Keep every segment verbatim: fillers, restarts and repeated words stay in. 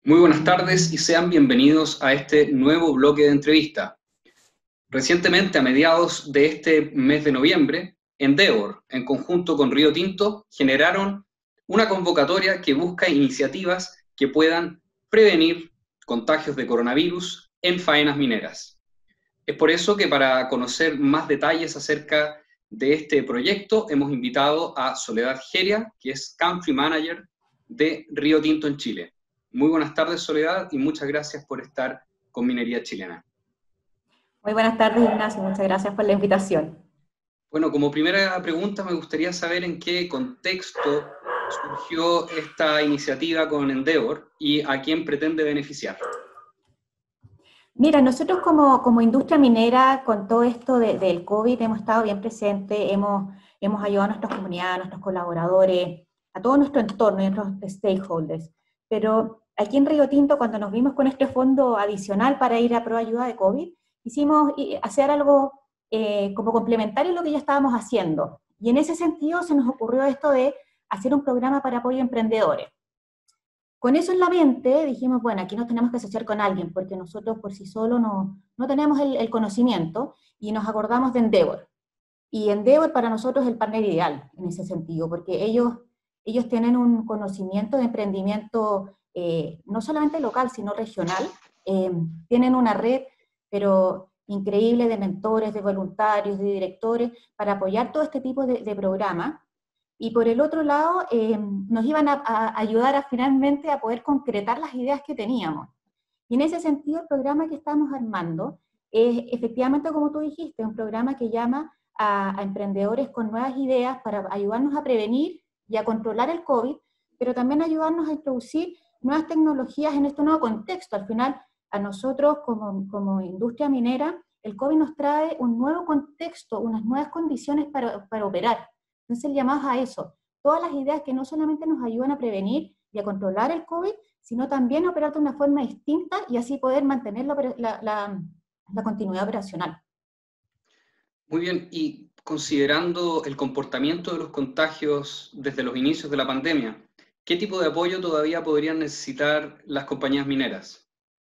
Muy buenas tardes y sean bienvenidos a este nuevo bloque de entrevista. Recientemente, a mediados de este mes de noviembre, Endeavor, en conjunto con Río Tinto, generaron una convocatoria que busca iniciativas que puedan prevenir contagios de coronavirus en faenas mineras. Es por eso que para conocer más detalles acerca de este proyecto hemos invitado a Soledad Geria, que es Country Manager de Río Tinto en Chile. Muy buenas tardes, Soledad, y muchas gracias por estar con Minería Chilena. Muy buenas tardes, Ignacio. Muchas gracias por la invitación. Bueno, como primera pregunta me gustaría saber en qué contexto surgió esta iniciativa con Endeavor y a quién pretende beneficiar. Mira, nosotros como, como industria minera, con todo esto de, del COVID, hemos estado bien presentes, hemos, hemos ayudado a nuestras comunidades, a nuestros colaboradores, a todo nuestro entorno y a nuestros stakeholders. Pero aquí en Río Tinto, cuando nos vimos con este fondo adicional para ir a prueba ayuda de COVID, quisimos hacer algo eh, como complementario a lo que ya estábamos haciendo. Y en ese sentido se nos ocurrió esto de hacer un programa para apoyo a emprendedores. Con eso en la mente dijimos, bueno, aquí nos tenemos que asociar con alguien, porque nosotros por sí solos no, no tenemos el, el conocimiento, y nos acordamos de Endeavor. Y Endeavor para nosotros es el partner ideal en ese sentido, porque ellos, ellos tienen un conocimiento de emprendimiento eh, no solamente local, sino regional. Eh, tienen una red, pero increíble, de mentores, de voluntarios, de directores, para apoyar todo este tipo de, de programas. Y por el otro lado, eh, nos iban a, a ayudar a finalmente a poder concretar las ideas que teníamos. Y en ese sentido, el programa que estamos armando es efectivamente, como tú dijiste, un programa que llama a, a emprendedores con nuevas ideas para ayudarnos a prevenir y a controlar el COVID, pero también ayudarnos a introducir nuevas tecnologías en este nuevo contexto. Al final, a nosotros como, como industria minera, el COVID nos trae un nuevo contexto, unas nuevas condiciones para, para operar. Entonces, llamados a eso, todas las ideas que no solamente nos ayudan a prevenir y a controlar el COVID, sino también a operar de una forma distinta y así poder mantener la, la, la, la continuidad operacional. Muy bien, y considerando el comportamiento de los contagios desde los inicios de la pandemia, ¿qué tipo de apoyo todavía podrían necesitar las compañías mineras?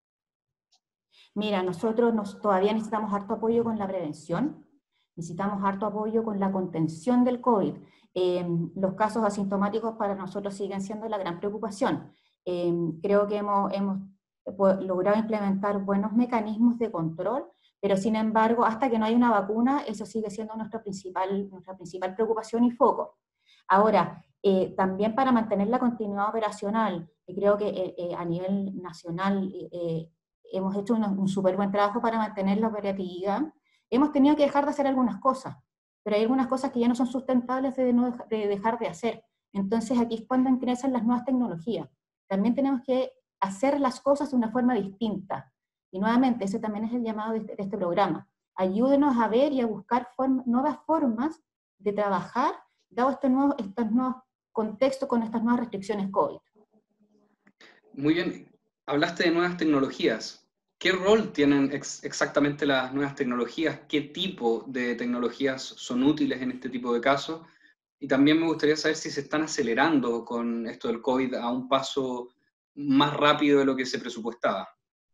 Mira, nosotros nos, todavía necesitamos harto apoyo con la prevención, necesitamos harto apoyo con la contención del COVID. Eh, los casos asintomáticos para nosotros siguen siendo la gran preocupación. Eh, creo que hemos, hemos logrado implementar buenos mecanismos de control, pero sin embargo, hasta que no hay una vacuna, eso sigue siendo nuestra principal, nuestra principal preocupación y foco. Ahora, eh, también para mantener la continuidad operacional, y creo que eh, eh, a nivel nacional eh, hemos hecho un, un súper buen trabajo para mantener la operatividad. Hemos tenido que dejar de hacer algunas cosas, pero hay algunas cosas que ya no son sustentables de, no, de dejar de hacer. Entonces aquí es cuando ingresan las nuevas tecnologías. También tenemos que hacer las cosas de una forma distinta. Y nuevamente, ese también es el llamado de este, de este programa. Ayúdenos a ver y a buscar form, nuevas formas de trabajar, dado este nuevo, estos nuevos contextos con estas nuevas restricciones COVID. Muy bien, hablaste de nuevas tecnologías. ¿Qué rol tienen ex exactamente las nuevas tecnologías? ¿Qué tipo de tecnologías son útiles en este tipo de casos? Y también me gustaría saber si se están acelerando con esto del COVID a un paso más rápido de lo que se presupuestaba.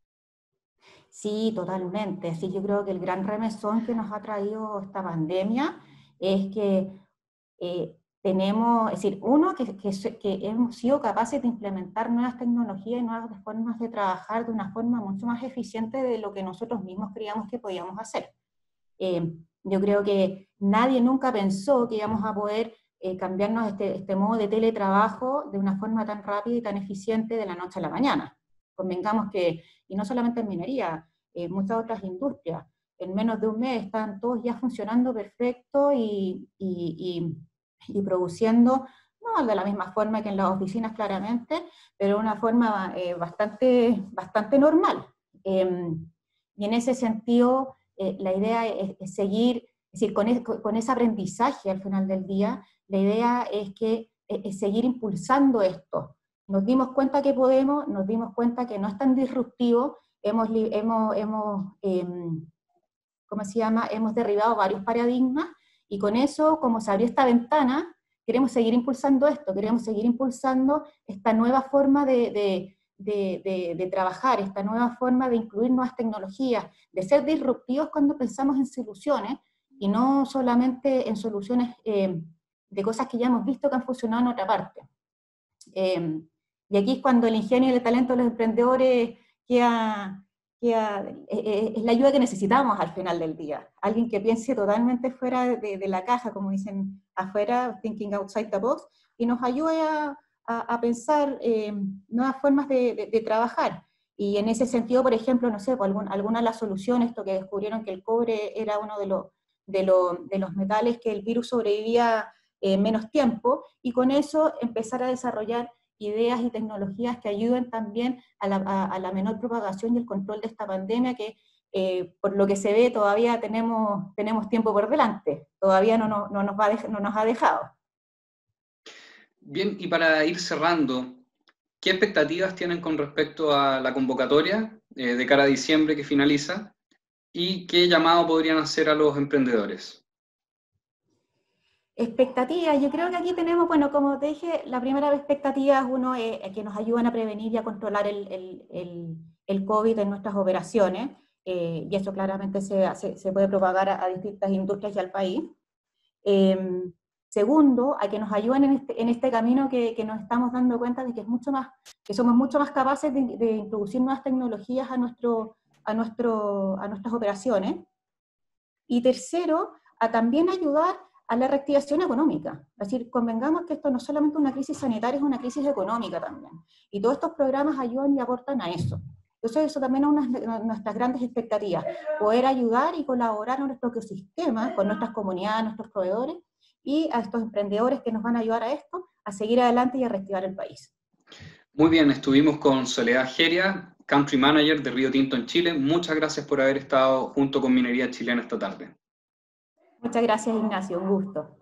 Sí, totalmente. Sí, yo creo que el gran remesón que nos ha traído esta pandemia es que eh, tenemos, es decir, uno, que, que, que hemos sido capaces de implementar nuevas tecnologías y nuevas formas de trabajar de una forma mucho más eficiente de lo que nosotros mismos creíamos que podíamos hacer. Eh, yo creo que nadie nunca pensó que íbamos a poder eh, cambiarnos este, este modo de teletrabajo de una forma tan rápida y tan eficiente de la noche a la mañana. Convengamos que, y no solamente en minería, en eh, muchas otras industrias, en menos de un mes están todos ya funcionando perfecto y, y, y, y produciendo, no de la misma forma que en las oficinas claramente, pero de una forma eh, bastante, bastante normal. Eh, y en ese sentido, eh, la idea es, es seguir, es decir, con, es, con ese aprendizaje al final del día, la idea es que es seguir impulsando esto. Nos dimos cuenta que podemos, nos dimos cuenta que no es tan disruptivo, hemos, hemos, hemos eh, ¿cómo se llama? Hemos derribado varios paradigmas, y con eso, como se abrió esta ventana, queremos seguir impulsando esto, queremos seguir impulsando esta nueva forma de, de, de, de, de trabajar, esta nueva forma de incluir nuevas tecnologías, de ser disruptivos cuando pensamos en soluciones, y no solamente en soluciones eh, de cosas que ya hemos visto que han funcionado en otra parte. Eh, y aquí es cuando el ingenio y el talento de los emprendedores queda, queda, eh, es la ayuda que necesitamos al final del día. Alguien que piense totalmente fuera de, de la caja, como dicen afuera, thinking outside the box, y nos ayude a, a, a pensar eh, nuevas formas de, de, de trabajar. Y en ese sentido, por ejemplo, no sé, pues algún, alguna de las soluciones, esto que descubrieron que el cobre era uno de los, de los, de los metales que el virus sobrevivía eh, menos tiempo, y con eso empezar a desarrollar ideas y tecnologías que ayuden también a la, a, a la menor propagación y el control de esta pandemia que, eh, por lo que se ve, todavía tenemos, tenemos tiempo por delante, todavía no, no, no, nos va a no nos ha dejado. Bien, y para ir cerrando, ¿qué expectativas tienen con respecto a la convocatoria eh, de cara a diciembre que finaliza? ¿Y qué llamado podrían hacer a los emprendedores? Expectativas, yo creo que aquí tenemos, bueno, como te dije, la primera expectativa es uno eh, que nos ayudan a prevenir y a controlar el, el, el, el COVID en nuestras operaciones, eh, y eso claramente se, se, se puede propagar a, a distintas industrias y al país. Eh, segundo, a que nos ayuden en este, en este camino que, que nos estamos dando cuenta de que, es mucho más, que somos mucho más capaces de, de introducir nuevas tecnologías a, nuestro, a, nuestro, a nuestras operaciones. Y tercero, a también ayudar a la reactivación económica. Es decir, convengamos que esto no es solamente una crisis sanitaria, es una crisis económica también. Y todos estos programas ayudan y aportan a eso. Entonces eso también es una de nuestras grandes expectativas, poder ayudar y colaborar en nuestro ecosistema, con nuestras comunidades, nuestros proveedores, y a estos emprendedores que nos van a ayudar a esto, a seguir adelante y a reactivar el país. Muy bien, estuvimos con Soledad Geria, Country Manager de Río Tinto en Chile. Muchas gracias por haber estado junto con Minería Chilena esta tarde. Muchas gracias, Ignacio, un gusto.